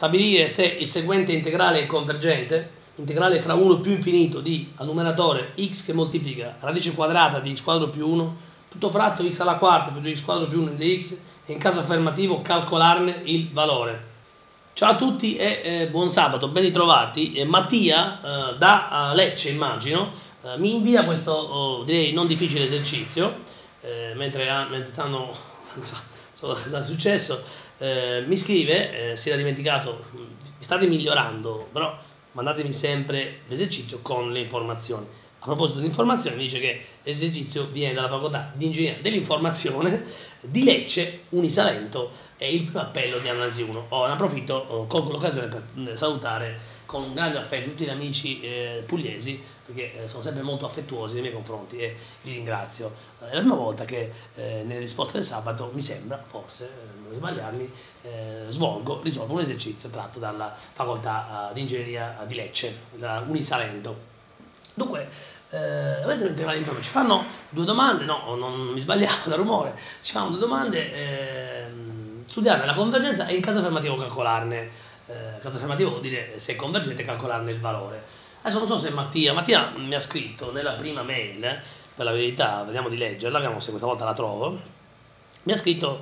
stabilire se il seguente integrale è convergente, integrale fra 1 più infinito di al numeratore x che moltiplica radice quadrata di x quadro più 1, tutto fratto x alla quarta più 2x quadro più 1 in dx, e in caso affermativo calcolarne il valore. Ciao a tutti e buon sabato, ben ritrovati. Mattia da Lecce, immagino, mi invia questo direi non difficile esercizio, mentre stanno cosa è successo, mi scrive, si era dimenticato, state migliorando, però mandatemi sempre l'esercizio con le informazioni. A proposito di informazioni, mi dice che l'esercizio viene dalla facoltà di ingegneria dell'informazione di Lecce, Unisalento, e il primo appello di Analisi 1. Ne approfitto, colgo l'occasione per salutare con un grande affetto tutti gli amici pugliesi, perché sono sempre molto affettuosi nei miei confronti e li ringrazio. È la prima volta che nelle risposte del sabato, mi sembra, forse, non sbagliarmi, risolvo un esercizio tratto dalla facoltà di ingegneria di Lecce, da Unisalento. Dunque, questo è un integrale in ci fanno due domande, no, non mi sbagliavo dal rumore, ci fanno due domande, studiarne la convergenza e in caso affermativo calcolarne, caso affermativo vuol dire se è convergente calcolarne il valore. Adesso non so se Mattia mi ha scritto nella prima mail, per la verità, vediamo di leggerla, vediamo se questa volta la trovo, mi ha scritto,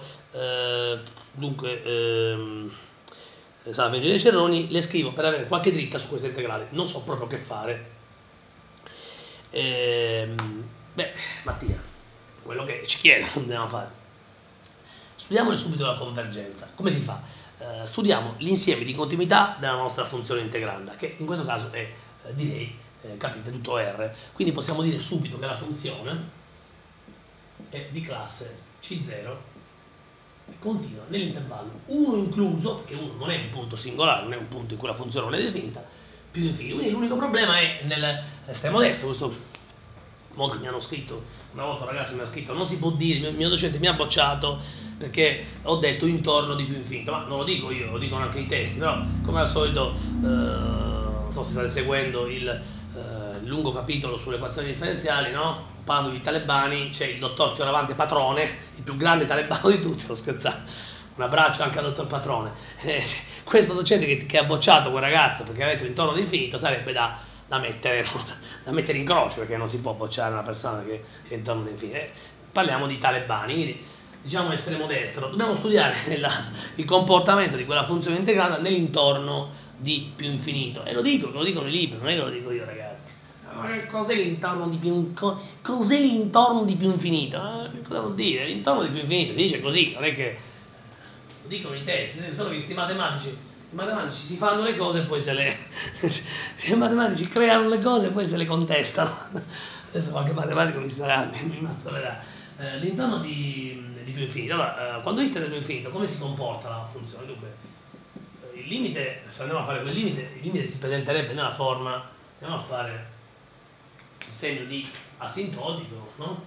salve Ingegneria Cerroni, le scrivo per avere qualche dritta su questa integrale, non so proprio che fare. Mattia, quello che ci chiedono dobbiamo fare. Studiamone subito la convergenza. Come si fa? Studiamo l'insieme di continuità della nostra funzione integranda, che in questo caso è, direi, capite, tutto R. Quindi possiamo dire subito che la funzione è di classe C0 e continua nell'intervallo 1 incluso, perché 1 non è un punto singolare, non è un punto in cui la funzione non è definita, più infinito. Quindi l'unico problema è nell'estremo destro. Questo molti mi hanno scritto, una volta un ragazzo mi ha scritto non si può dire, il mio docente mi ha bocciato perché ho detto intorno di più infinito, ma non lo dico io, lo dicono anche i testi, però come al solito non so se state seguendo il lungo capitolo sulle equazioni differenziali, no? Parlando di talebani, c'è il dottor Fioravante Patrone, il più grande talebano di tutti, sto scherzando, un abbraccio anche al dottor Patrone. Questo docente che ha bocciato quel ragazzo perché ha detto intorno di infinito sarebbe da mettere in croce, perché non si può bocciare una persona che è intorno di infinito. Parliamo di talebani, quindi diciamo l'estremo destro, dobbiamo studiare il comportamento di quella funzione integrata nell'intorno di più infinito, e lo dicono i libri, non è che lo dico io, ragazzi. Cos'è l'intorno di più infinito? Cosa vuol dire? L'intorno di più infinito si dice così, non è che lo dicono i testi, solo che questi matematici si fanno le cose e poi i matematici creano le cose e poi se le contestano. Adesso qualche matematico mi mazzolerà. L'intorno di più infinito. Allora, quando x tende a più infinito, come si comporta la funzione? Dunque, il limite, se andiamo a fare quel limite, il limite si presenterebbe nella forma, andiamo a fare il segno di asintotico, no?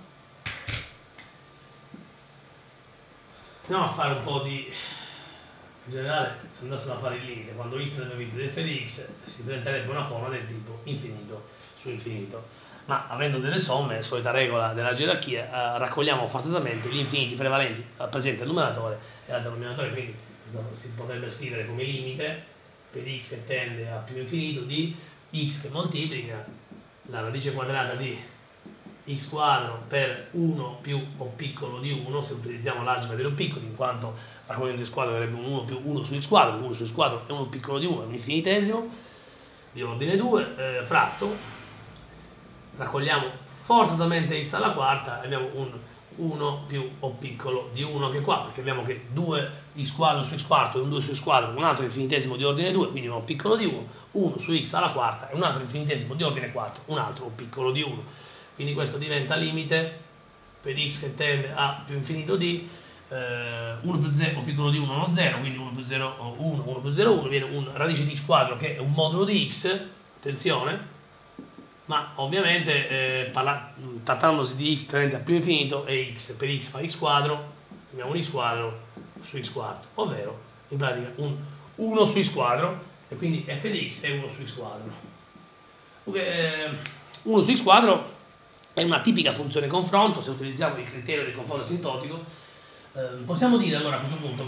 Andiamo a fare un po' di... In generale, se andassimo a fare il limite, quando x tende a più di f di x, si presenterebbe una forma del tipo infinito su infinito. Ma avendo delle somme, solita regola della gerarchia, raccogliamo forzatamente gli infiniti prevalenti presenti al numeratore e al denominatore, quindi si potrebbe scrivere come limite per x che tende a più infinito di x che moltiplica la radice quadrata di x quadro per 1 più o piccolo di 1, se utilizziamo l'algebra dello piccolo, in quanto raccogliendo x quadro avrebbe un 1 più 1 su x quadro, 1 su x quadro è 1 piccolo di 1, è un infinitesimo di ordine 2, fratto, raccogliamo forzatamente x alla quarta e abbiamo un 1 più o piccolo di 1 anche qua, perché abbiamo che 2x quadro su x quarto e un 2 su x quadro, un altro infinitesimo di ordine 2, quindi un o piccolo di 1, 1 su x alla quarta e un altro infinitesimo di ordine 4, un altro o piccolo di 1. Quindi questo diventa limite per x che tende a più infinito di 1 più 0 o piccolo di 1 non 0, quindi 1 più 0 1, 1 più 0 1, viene un radice di x quadro che è un modulo di x, attenzione, ma ovviamente trattandosi di x tendente a più infinito è x, per x fa x quadro, abbiamo un x quadro su x quarto, ovvero in pratica un 1 su x quadro, e quindi f di x è 1 su x quadro. Dunque, 1 su x quadro è una tipica funzione confronto, se utilizziamo il criterio del confronto asintotico. Possiamo dire allora a questo punto che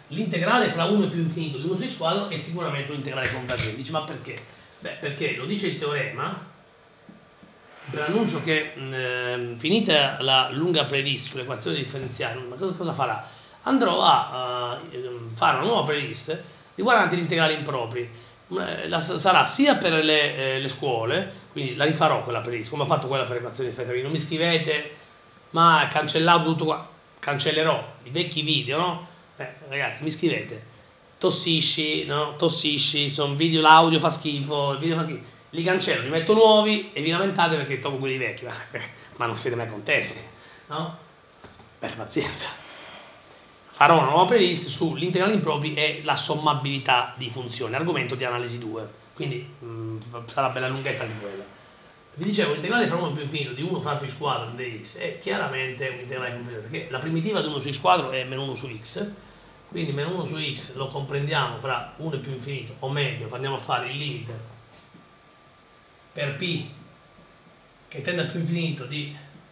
l'integrale fra 1 e più infinito di 1 su x quadro è sicuramente un integrale convergente. Dice, ma perché? Beh, perché lo dice il teorema. Per annuncio che finita la lunga playlist sull'equazione differenziale, cosa farà? Andrò a fare una nuova playlist riguardante gli integrali impropri. Sarà sia per le scuole, quindi la rifarò quella playlist, come ho fatto quella per l'equazione differenziale. Non mi scrivete, ma cancellato tutto qua. Cancellerò i vecchi video, no? Ragazzi, mi scrivete, tossisci, no? Tossisci, sono video, l'audio fa schifo, il video fa schifo. Li cancello, li metto nuovi e vi lamentate perché tolgo quelli vecchi, ma non siete mai contenti, no? Per pazienza. Farò una nuova playlist sull'integrale impropri e la sommabilità di funzioni, argomento di analisi 2, quindi sarà bella lunghetta anche quella. Vi dicevo, l'integrale fra 1 più infinito di 1 fratto x quadro in dx è chiaramente un integrale completo, perché la primitiva di 1 su x quadro è meno 1 su x, quindi meno 1 su x lo comprendiamo fra 1 e più infinito, o meglio, andiamo a fare il limite per p che tende a più infinito di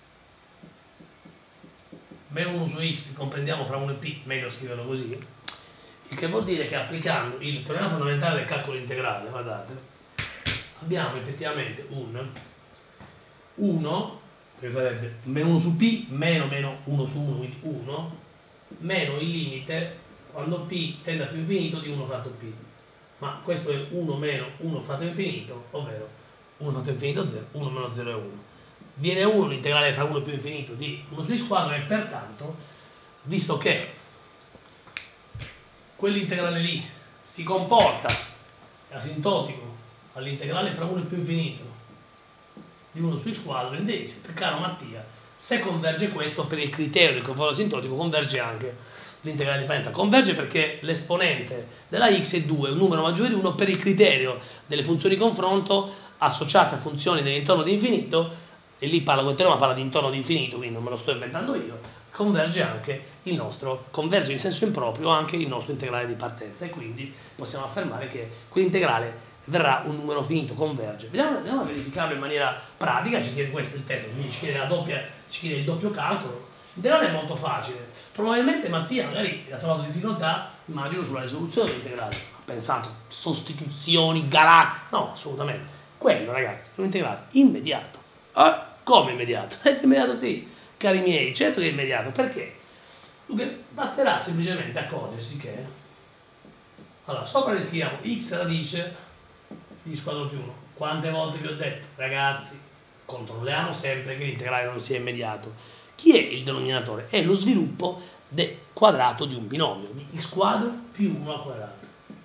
meno 1 su x che comprendiamo fra 1 e p, meglio scriverlo così, il che vuol dire che applicando il teorema fondamentale del calcolo integrale, guardate, abbiamo effettivamente un 1, che sarebbe meno 1 su p, meno 1 su 1, quindi 1, meno il limite quando p tende a più infinito di 1 fratto p. Ma questo è 1 meno 1 fratto infinito, ovvero 1 fratto infinito 0, 1 meno 0 è 1. Viene 1 l'integrale fra 1 più infinito di 1 su x quadro e pertanto, visto che quell'integrale lì si comporta, è asintotico all'integrale fra 1 più infinito di 1 su x quadro in dx, caro Mattia, se converge questo per il criterio del conforto asintotico converge anche l'integrale di dipendenza. Converge perché l'esponente della x è 2, un numero maggiore di 1 per il criterio delle funzioni di confronto associate a funzioni dell'intorno di infinito, e lì parla quel teorema, parla di intorno di infinito, quindi non me lo sto inventando io, converge anche il nostro, converge in senso improprio anche il nostro integrale di partenza, e quindi possiamo affermare che quell'integrale verrà un numero finito, converge. Andiamo a verificarlo in maniera pratica, ci chiede questo il testo, quindi ci chiede il doppio calcolo. L'integrale è molto facile, probabilmente Mattia magari ha trovato difficoltà, immagino, sulla risoluzione dell'integrale, ha pensato sostituzioni, galattiche, no, assolutamente. Quello, ragazzi, è un integrale immediato. Come immediato? Immediato sì, cari miei, certo che è immediato. Perché? Dunque, basterà semplicemente accorgersi che, allora, sopra riscriviamo x radice di x quadro più 1. Quante volte vi ho detto? Ragazzi, controlliamo sempre che l'integrale non sia immediato. Chi è il denominatore? È lo sviluppo del quadrato di un binomio, di x quadro più 1 al quadrato.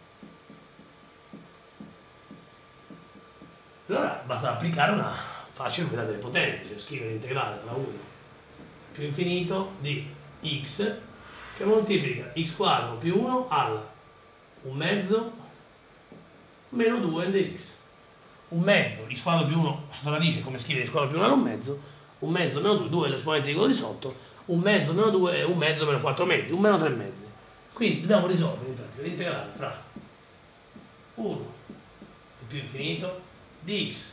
Allora basta applicare una facile unità delle potenze, cioè scrivere l'integrale tra 1 più infinito di x che moltiplica x quadro più 1 alla 1 mezzo meno 2 in dx. 1 mezzo, x quadro più 1 sotto radice, come scrivere x quadro più 1 alla 1 mezzo, 1 mezzo meno 2, 2 è l'esponente di quello di sotto, 1 mezzo meno 2 è 1 mezzo meno 4 mezzi, 1 meno 3 mezzi. Quindi dobbiamo risolvere in pratica l'integrale fra 1 più infinito di x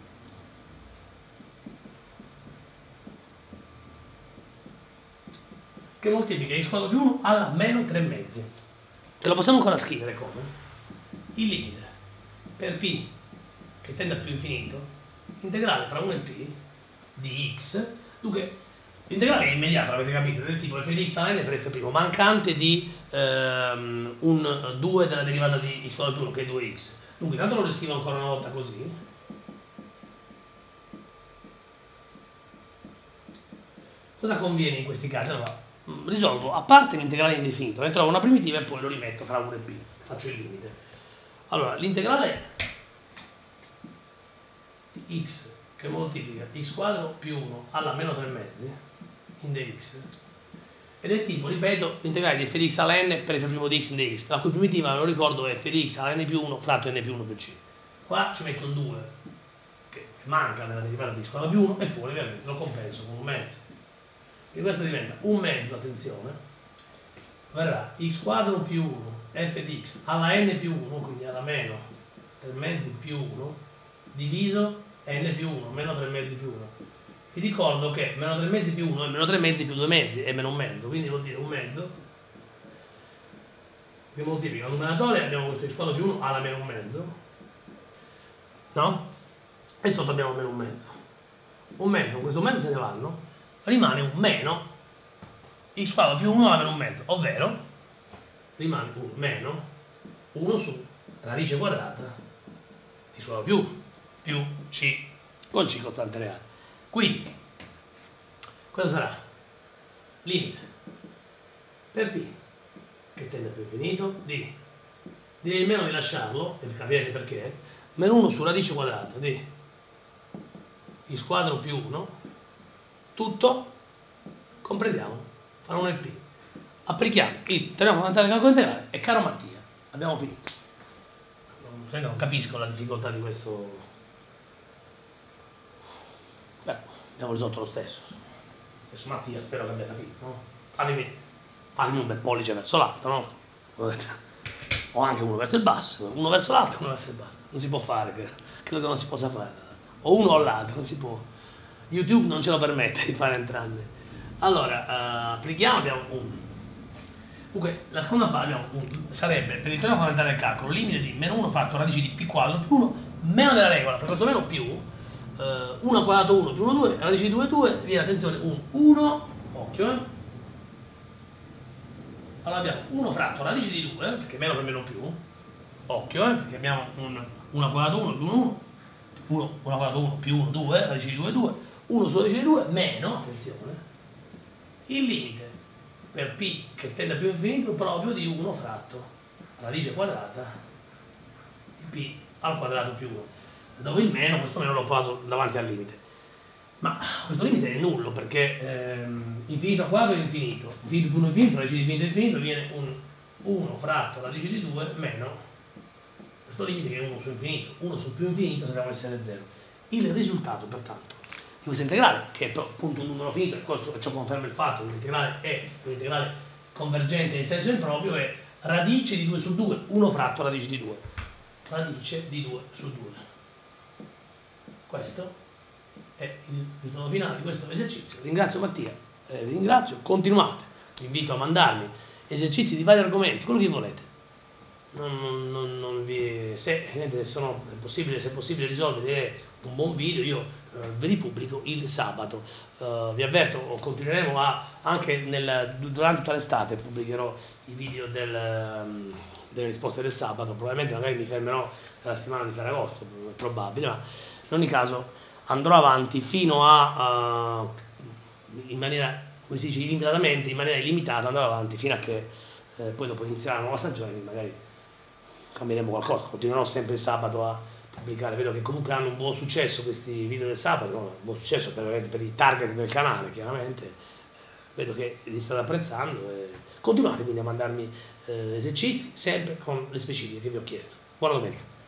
che moltiplica x quadro più 1 alla meno 3 mezzi. Che lo possiamo ancora scrivere come? Il limite per p che tende a più infinito, integrale fra 1 e p di x. Dunque, l'integrale è immediato, l'avete capito, del tipo f di x alla n per f', mancante di un 2 della derivata di x quadro più 1 che è 2x. Dunque, intanto lo riscrivo ancora una volta così. Cosa conviene in questi casi? Allora, risolvo a parte l'integrale indefinito, ne trovo una primitiva e poi lo rimetto fra 1 e p, faccio il limite. Allora, l'integrale di x che moltiplica x quadro più 1 alla meno 3 mezzi in dx è del tipo, ripeto, l'integrale di f di x alla n per f' di x in dx, la cui primitiva, ve lo ricordo, è f di x alla n più 1 fratto n più 1 più c. Qua ci metto un 2 che manca nella derivata di x quadro più 1 e fuori ovviamente lo compenso con un mezzo. E questo diventa un mezzo, attenzione, verrà x quadro più 1 f di x alla n più 1, quindi alla meno 3 mezzi più 1, diviso n più 1, meno 3 mezzi più 1. Vi ricordo che meno 3 mezzi più 1 è meno 3 mezzi più 2 mezzi, è meno un mezzo, quindi vuol dire un mezzo che moltiplica il numeratore, abbiamo questo x quadro più 1 alla meno un mezzo, no? E sotto abbiamo meno un mezzo. Un mezzo, con questo mezzo se ne vanno, rimane un meno x quadro più 1 alla meno un mezzo, ovvero rimane un meno 1 su radice quadrata di x quadro più c, con c costante reale. Quindi, cosa sarà? Limite per p che tende a più infinito di, direi meno di lasciarlo, e capirete perché, meno 1 su radice quadrata di x quadro più 1, tutto, comprendiamo, farà 1 e p. Applichiamo il teorema fondamentale del calcolo integrale e caro Mattia, abbiamo finito. Non capisco la difficoltà di questo, beh, abbiamo risolto lo stesso. Adesso Mattia spero che abbia capito, no? Fatemi un bel pollice verso l'alto, no? O anche uno verso il basso, uno verso l'alto, uno verso il basso. Non si può fare, credo che non si possa fare. O uno o l'altro, non si può. YouTube non ce lo permette di fare entrambi. Allora, applichiamo, abbiamo un. Comunque, la seconda parte sarebbe, per il teorema fondamentale del calcolo, limite di meno 1 fatto radice di p quadro più 1 meno della regola, per questo meno più 1 quadrato 1 più 1 2, radice di 2 2, viene attenzione 1, occhio allora abbiamo 1 fratto radice di 2, perché meno per meno più, occhio perché abbiamo 1 quadrato 1 più 1 quadrato 1 più 1 2, radice di 2 2, 1 su radice di 2 meno, attenzione, il limite per p che tende a più infinito proprio di 1 fratto radice quadrata di p al quadrato più 1, dove il meno, questo meno l'ho portato davanti al limite, ma questo limite è nullo perché infinito a quadro è infinito, infinito più 1 infinito, radice di infinito infinito viene un 1 fratto radice di 2 meno questo limite che è 1 su infinito, 1 su più infinito sappiamo essere 0. Il risultato pertanto di questo integrale, che è appunto un numero finito, e questo ciò conferma il fatto che l'integrale è un integrale convergente in senso improprio, è radice di 2 su 2, 1 fratto radice di 2, radice di 2 su 2. Questo è il risultato finale di questo esercizio. Ringrazio Mattia, vi ringrazio, continuate, vi invito a mandarmi esercizi di vari argomenti, quello che volete. Se è possibile risolvere un buon video, io ve li pubblico il sabato. Vi avverto, continueremo anche durante tutta l'estate pubblicherò i video delle risposte del sabato, probabilmente magari mi fermerò la settimana di Ferragosto, è probabile, ma in ogni caso andrò avanti fino a in maniera, come si dice, illimitatamente, in maniera illimitata, andrò avanti fino a che poi dopo inizierà la nuova stagione, magari cambieremo qualcosa, continuerò sempre il sabato a pubblicare, vedo che comunque hanno un buon successo questi video del sabato, un buon successo per i target del canale chiaramente, vedo che li state apprezzando e continuate quindi a mandarmi esercizi sempre con le specifiche che vi ho chiesto. Buona domenica!